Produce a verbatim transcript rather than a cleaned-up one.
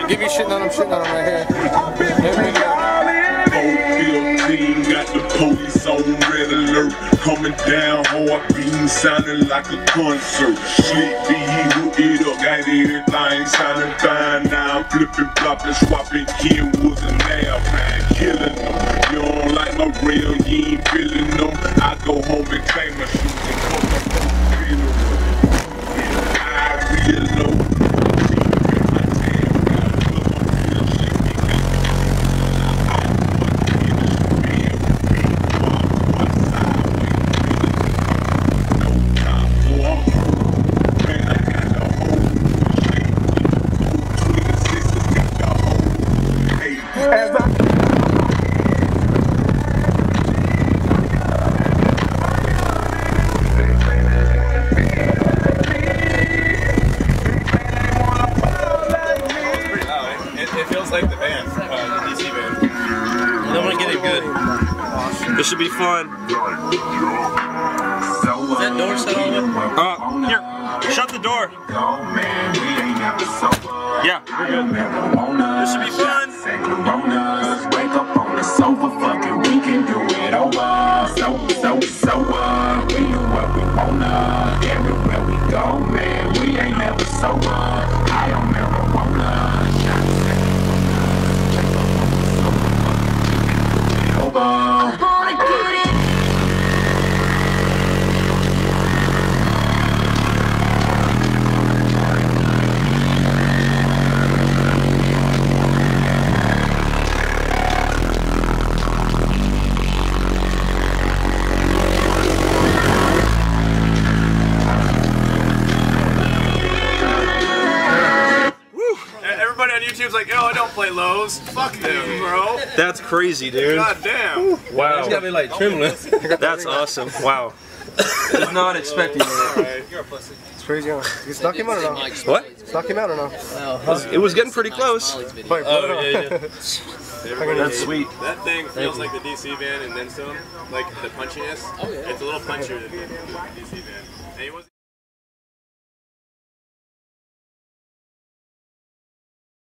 Give you shitting on him, shitting on him right here. There we go. Got the police on red alert, coming down hard, beating, sounding like a concert. Slick B, he hooked it up, got everything sounding fine. Now I'm flipping, flopping, swapping, Ken was a nail, man, killing them. You don't like my real, you ain't feeling them. I go home and claim my shoes and come up on the I real low. Like the band, uh, the D C band. I'm gonna get it good. This should be fun. Is that door set on it? Uh, here, shut the door. Yeah, we're good. This should be fun. Wake up on the sofa, fucking, we can do it over. So, so, so, uh, we do what we wanna. Everywhere we go, man, we ain't never sober. I don't never wanna. I wanna get it. Everybody on YouTube's like, oh, I don't play lows. Fuck them, bro. That's crazy, dude. God damn. Wow. It's got me like trembling. That's awesome. Wow. Was not expecting that. Right. You're a pussy. It's crazy, huh? You snuck him out or no? What? Snuck him out or no? It was getting pretty close. Wait, Oh, yeah, yeah. That's sweet. That thing feels like the D C band and then some. Like the punchiness. Oh, yeah. It's a little punchier than the D C band. And he was